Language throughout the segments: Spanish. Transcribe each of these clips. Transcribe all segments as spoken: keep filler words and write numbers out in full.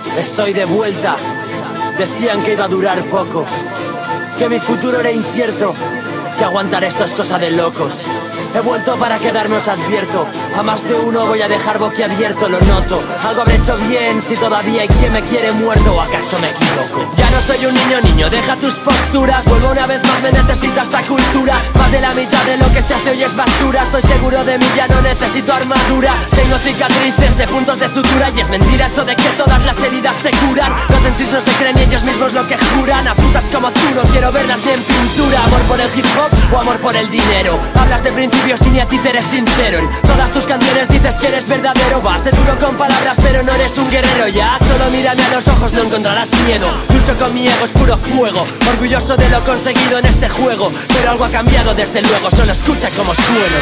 Estoy de vuelta. Decían que iba a durar poco, que mi futuro era incierto, que aguantar esto es cosa de locos. He vuelto para quedarme, os advierto. A más de uno voy a dejar boquiabierto, lo noto. Algo habré hecho bien si todavía hay quien me quiere muerto, ¿o acaso me equivoco? Ya no soy un niño, niño, deja tus posturas. Vuelvo una vez más, me necesita esta cultura. Más de la mitad de lo que se hace hoy es basura. Estoy seguro de mí, ya no necesito armadura. Tengo cicatrices de puntos de sutura. Y es mentira eso de que todas las heridas se curan. Los en sí no se creen y ellos mismos lo que juran. A putas como tú no quiero verlas ni en pintura. Amor por el hip hop o amor por el dinero. Hablas de principios y ni a ti te eres sincero. En todas tus canciones dices que eres verdadero. Vas de duro con palabras pero no eres un guerrero. Ya solo mírame a los ojos, no encontrarás miedo. Lucho con mi ego, es puro fuego. Orgulloso de lo conseguido en este juego. Pero algo ha cambiado desde luego, solo escucha cómo sueno.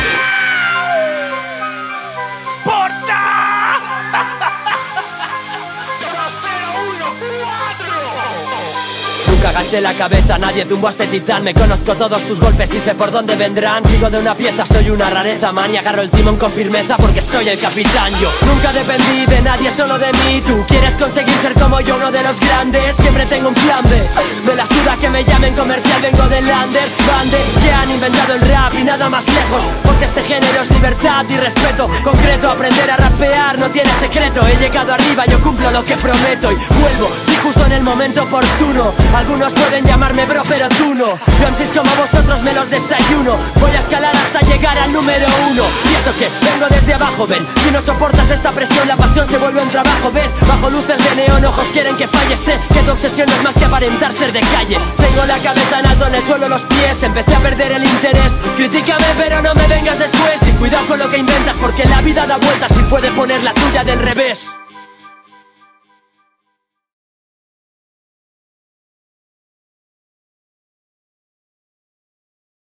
Nunca agaché la cabeza, nadie tumbó a este titán. Me conozco todos tus golpes y sé por dónde vendrán. Sigo de una pieza, soy una rareza, man. Y agarro el timón con firmeza porque soy el capitán. Yo nunca dependí de nadie, solo de mí. Tú quieres conseguir ser como yo, uno de los grandes. Siempre tengo un plan B, me la suda que me llamen comercial. Vengo del under, bandes que han inventado el rap y nada más lejos. Porque este género es libertad y respeto concreto. Aprender a rapear no tiene secreto. He llegado arriba, yo cumplo lo que prometo. Y vuelvo, sí, justo en el momento oportuno. Algunos pueden llamarme bro, pero tú no. Yo M Cs como vosotros me los desayuno. Voy a escalar hasta llegar al número uno. Y eso que vengo desde abajo, ven. Si no soportas esta presión, la pasión se vuelve un trabajo, ¿ves? Bajo luces de neón, ojos quieren que falle. Sé que tu obsesión no es más que aparentar ser de calle. Tengo la cabeza en alto, en el suelo los pies. Empecé a perder el interés. Critícame pero no me vengas después. Y cuidado con lo que inventas, porque la vida da vueltas y puede poner la tuya del revés.